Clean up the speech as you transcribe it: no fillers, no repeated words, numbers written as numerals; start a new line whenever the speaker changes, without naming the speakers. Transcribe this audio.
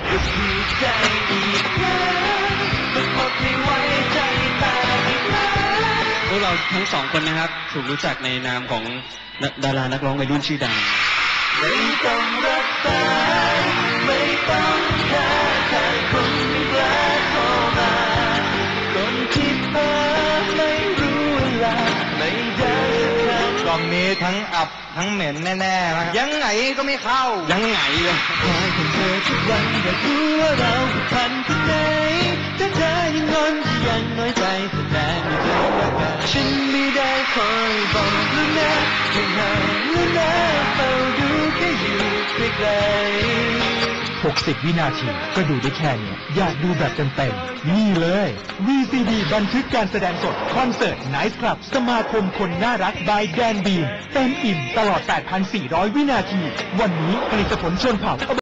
ก็ถูกใจอีกแล้วก็อดไม่ไหวใจตายอีกแล้วพวกเราทั้งสองคนนะครับถูกรู้จักในนามของดารานักร้องวัยรุ่นชื่อดังไม่ต้องรักษาไม่ต้องแค่คนไม่กล้าเข้ามาคนที่เพ้อไม่รู้เวลาไม่ได้สักครั้งกล่องนี้ทั้งอับทั้งเหม็นแน่ๆนะยังไงก็ไม่เข้ายังไงเลยคอยเธอทุกวันอยากรู้ว่าเราพันกันไหนถ้าเธอยังงอนยังน้อยใจแสดงไม่ได้รักกันฉันไม่ได้คอยบอกแล้วนะไม่ห่างแล้วนะเฝ้าดูแค่อยู่ไกล
60 วินาทีก็ดูได้แค่นี้อยากดูแบบเต็มๆนี่เลย VCD บันทึกการแสดงสดคอนเสิร์ต Nice Club สมาคมคนน่ารัก by แดนบีมเต็มอิ่มตลอด 8,400 วินาทีวันนี้ผลิตผลชนเผ่า